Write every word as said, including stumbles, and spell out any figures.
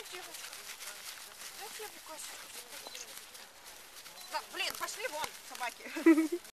девочка. Дайте я букашечку. Да, блин, пошли вон, собаки.